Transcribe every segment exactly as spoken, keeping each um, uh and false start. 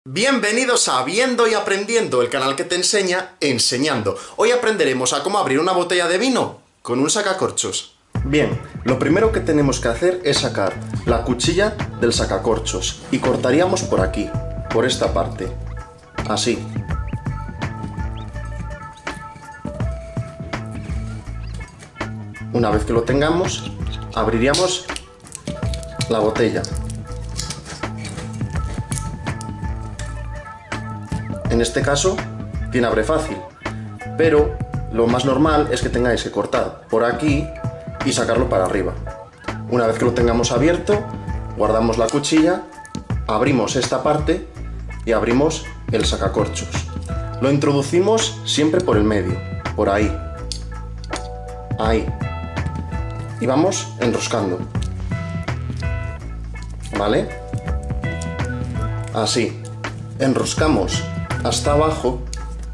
Bienvenidos a Viendo y Aprendiendo, el canal que te enseña enseñando. Hoy aprenderemos a cómo abrir una botella de vino con un sacacorchos. Bien, lo primero que tenemos que hacer es sacar la cuchilla del sacacorchos y cortaríamos por aquí, por esta parte, así. Una vez que lo tengamos, abriríamos la botella. En este caso, tiene abre fácil, pero lo más normal es que tengáis que cortar por aquí y sacarlo para arriba. Una vez que lo tengamos abierto, guardamos la cuchilla, abrimos esta parte y abrimos el sacacorchos. Lo introducimos siempre por el medio, por ahí, ahí, y vamos enroscando, ¿vale? Así, enroscamos hasta abajo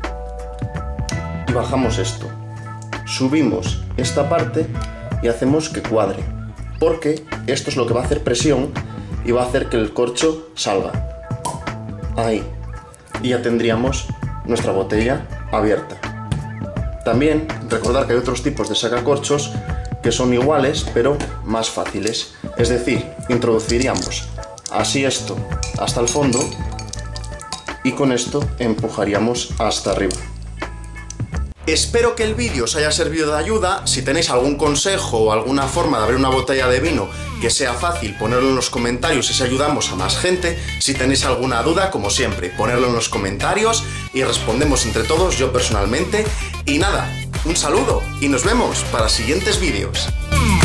y bajamos esto, subimos esta parte y hacemos que cuadre, porque esto es lo que va a hacer presión y va a hacer que el corcho salga, ahí, y ya tendríamos nuestra botella abierta. También recordar que hay otros tipos de sacacorchos que son iguales pero más fáciles, es decir, introduciríamos así esto hasta el fondo y con esto empujaríamos hasta arriba. Espero que el vídeo os haya servido de ayuda. Si tenéis algún consejo o alguna forma de abrir una botella de vino que sea fácil, ponedlo en los comentarios y así ayudamos a más gente. Si tenéis alguna duda, como siempre, ponedlo en los comentarios y respondemos entre todos, yo personalmente. Y nada, un saludo y nos vemos para siguientes vídeos.